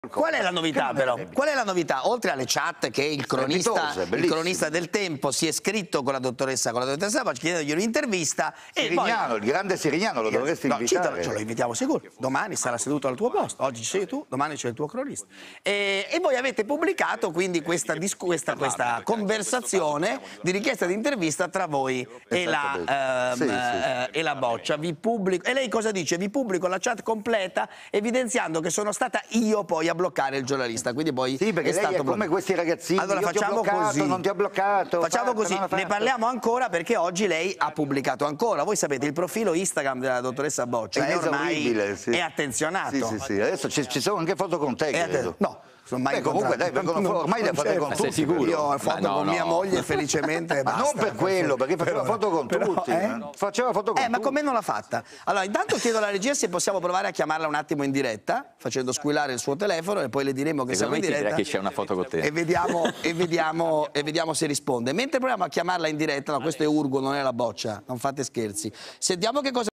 Qual è la novità però? Qual è la novità? Oltre alle chat che il cronista del Tempo si è scritto con la dottoressa Boccia chiedendogli un'intervista Sirignano, il grande Sirignano, lo dovresti invitare. Ce lo invitiamo sicuro. Domani sarà seduto al tuo posto. Oggi sei tu, domani c'è il tuo cronista. E voi avete pubblicato quindi questa conversazione di richiesta di intervista tra voi e la Boccia. Vi pubblico, e lei cosa dice? Vi pubblico la chat completa evidenziando che sono stata io poi a bloccare il giornalista, quindi poi sì, perché lei è come questi ragazzini. Allora facciamo così, non ti ho bloccato, facciamo così, ne parliamo ancora perché oggi lei ha pubblicato ancora. Voi sapete il profilo Instagram della dottoressa Boccia è ormai è attenzionato. Sì, adesso ci sono anche foto con te, credo. No. Comunque dai, ormai le ha fatte con tutti. Sicuro. Io ho foto con mia moglie felicemente. Ma non per quello, perché faceva foto con tutti. Faceva foto con tutti. Ma con me non l'ha fatta. Allora, intanto chiedo alla regia se possiamo provare a chiamarla un attimo in diretta, facendo squillare il suo telefono e poi le diremo che siamo in diretta. Che c'è una foto con te. E vediamo se risponde. Mentre proviamo a chiamarla in diretta, no, questo è Urgo, non è la Boccia, non fate scherzi. Sentiamo che cosa